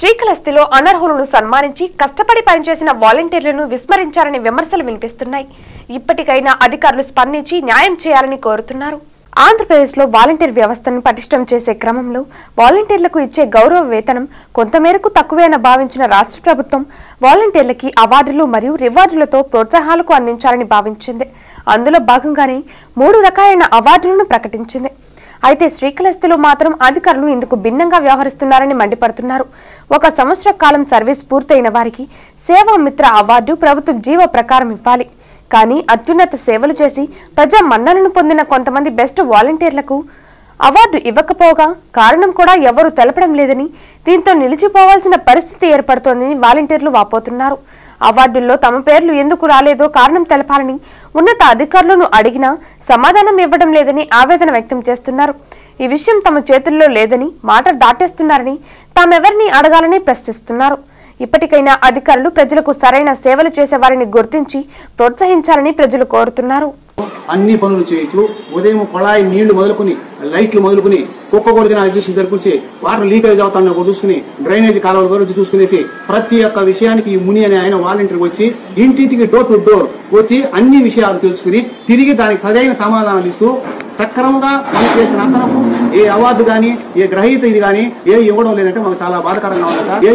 శ్రీకాళహస్తిలో అనర్హులను సన్మానించి కష్టపడి పనిచేసిన వాలంటీర్లను విస్మరించారని విమర్శలు వినిపిస్తున్నాయి. ఇప్పటికైనా అధికారులు స్పందించి న్యాయం చేయాలని కోరుతున్నారు. ఆంధ్రప్రదేశ్లో వాలంటీర్ వ్యవస్థను పటిష్టం చేసే క్రమంలో వాలంటీర్లకు ఇచ్చే గౌరవ వేతనం కొంతమేరకు తక్కువేన భావించిన రాష్ట్ర ప్రభుత్వం వాలంటీర్లకి అవార్డులు మరియు రివార్డులతో ప్రోత్సాహాలకు అందించాలని భావించింది. అందులో భాగంగానే 3 రకాలైన అవార్డులను ప్రకటించింది. అయితే శ్రీకాళహస్తిలో మాత్రం అధికారులు ఇందుకు భిన్నంగా వ్యవహరిస్తున్నారని మండిపడుతున్నారు. 1 సంవత్సర కాలం సర్వీస్ పూర్తయిన వారికి సేవా మిత్ర అవార్డు ప్రభుత్వం జీవో ప్రకారం ఇవ్వాలి. కానీ అత్యున్నత సేవలు చేసి ప్రజా మన్ననను పొందిన కొంతమంది బెస్ట్ వాలంటీర్లకు అవార్డు ఇవ్వకపోగా కారణం కూడా ఎవరూ తెలపడం లేదని, దీంతో నిలిచిపోవాల్సిన పరిస్థితి ఏర్పడుతోందని వాలంటీర్లు వాపోతున్నారు. అవార్డుల్లో తమ పేర్లు ఎందుకు రాలేదో కారణం తెలపాలని ఉన్నత అధికారులను అడిగినా సమాధానం ఇవ్వడం లేదని ఆవేదన వ్యక్తం చేస్తున్నారు. ఈ విషయం తమ చేతుల్లో లేదని మాట దాటేస్తున్నారని, తామెవరిని అడగాలని ప్రశ్నిస్తున్నారు. ఇప్పటికైనా అధికారులు ప్రజలకు సరైన సేవలు చేసే వారిని గుర్తించి ప్రోత్సహించాలని ప్రజలు కోరుతున్నారు. అన్ని పనులు చేయొచ్చు. ఉదయం కొళాయి నీళ్లు మొదలుకుని లైట్లు మొదలుకుని కుక్క కొడితే నాకు చూసి జరుపుకొచ్చి వాటర్ లీకేజ్ అవుతాను చూసుకుని డ్రైనేజ్ కాలువల గురించి చూసుకునేసి ప్రతి ఒక్క విషయానికి ఈ ముని అనే ఆయన వాలంటీర్ వచ్చి ఇంటింటికి డోర్ టు డోర్ వచ్చి అన్ని విషయాలు తెలుసుకుని తిరిగి దానికి సరైన సమాధానాలు ఇస్తూ సక్రమంగా పనిచేసిన అతనకు ఏ అవార్డు గానీ ఏ గ్రహీత ఇది గానీ ఏ ఇవ్వడం లేదంటే మాకు చాలా బాధకరంగా ఉంది సార్.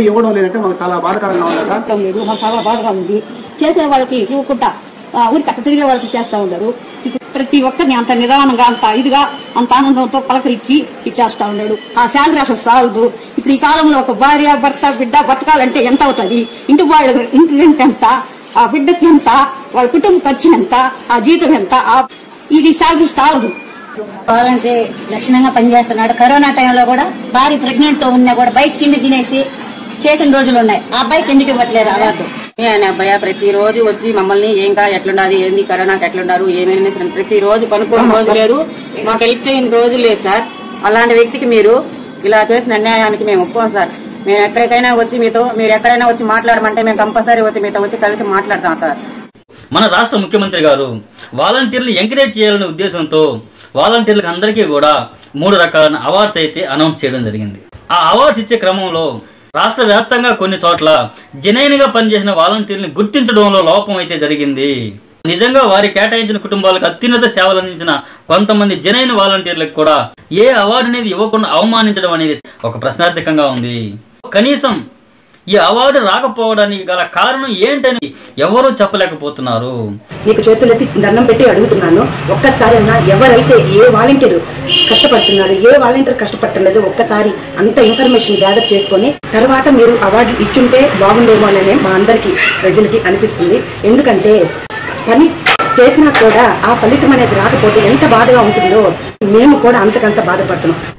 చాలా బాధగా ఉంది. చేసే వాళ్ళకి ఇవ్వకుండా ఊరికి అట్ట తిరిగే వాళ్ళకి చేస్తా ఉన్నారు. ప్రతి ఒక్కరిని అంత నిదానంగా అంత ఇదిగా అంత ఆనందంతో పలకరించి ఇచ్చేస్తా ఉన్నాడు. ఆ శాలరీ అసలు సాలదు. ఇప్పుడు ఈ కాలంలో ఒక భార్య భర్త బిడ్డ బతకాలంటే ఎంత అవుతుంది? ఇంటి వాళ్ళ ఇంటి రెంట్ ఎంత, ఆ బిడ్డకి ఎంత, వాళ్ళ కుటుంబ ఖర్చు ఎంత, ఆ జీతం ఎంత, ఇది శాలరీ సాలదు. వాలంటీర్ లక్షణంగా పనిచేస్తున్నాడు. కరోనా టైంలో కూడా భార్య ప్రెగ్నెంట్ తో ఉన్నా కూడా బయట తిండి తినేసి చేసిన రోజులు ఉన్నాయి. ఆ అబ్బాయికి ఎందుకు ఇవ్వట్లేదు అవార్డు? ఆయన అబ్బాయి ప్రతిరోజు వచ్చి మమ్మల్ని ఏంకా ఎట్లుండాలి, ఏంది కరోనాకి ఎట్లుండారు, ఏమైనా ప్రతిరోజు పనుకోని రోజు లేదు, మాకు హెల్ప్ చేయని రోజు లేదు సార్. అలాంటి వ్యక్తికి మీరు ఇలా చేసిన అన్యాయానికి మేము ఒప్పుకోం సార్. మేము ఎక్కడికైనా వచ్చి మీరు ఎక్కడైనా వచ్చి మాట్లాడమంటే మేము కంపల్సరీ వచ్చి మీతో వచ్చి కలిసి మాట్లాడతాం సార్. మన రాష్ట్ర ముఖ్యమంత్రి గారు వాలంటీర్లు ఎంకరేజ్ చేయాలనే ఉద్దేశంతో వాలంటీర్లకు అందరికీ కూడా 3 రకాల అవార్డ్స్ అయితే అనౌన్స్ చేయడం జరిగింది. ఆ అవార్డ్స్ ఇచ్చే క్రమంలో రాష్ట్ర వ్యాప్తంగా కొన్ని చోట్ల జెన్యూన్గా పనిచేసిన వాలంటీర్లను గుర్తించడంలో లోపం అయితే జరిగింది. నిజంగా వారి కేటాయించిన కుటుంబాలకు అత్యున్నత సేవలు అందించిన కొంతమంది జెన్యూన్ వాలంటీర్లకు కూడా ఏ అవార్డు అనేది ఇవ్వకుండా అవమానించడం అనేది ఒక ప్రశ్నార్థకంగా ఉంది. కనీసం ఈ అవార్డు రాకపోవడానికి గల కారణం ఏంటని ఎవరూ చెప్పలేకపోతున్నారు. మీకు చేతులెత్తి దండం పెట్టి అడుగుతున్నాను, ఒక్కసారైనా ఎవరైతే ఏ వాలంటీర్ కష్టపడుతున్నారు, ఏ వాలంటీర్ కష్టపడలేదు, ఒక్కసారి అంత ఇన్ఫర్మేషన్ గ్యాదర్ చేసుకొని తర్వాత మీరు అవార్డు ఇచ్చుంటే బాగుండేమో అనే మా అందరికి ప్రజలకి అనిపిస్తుంది. ఎందుకంటే పని చేసినా కూడా ఆ ఫలితం అనేది రాకపోతే ఎంత బాధగా ఉంటుందో మేము కూడా అంతకంత బాధపడుతున్నాం.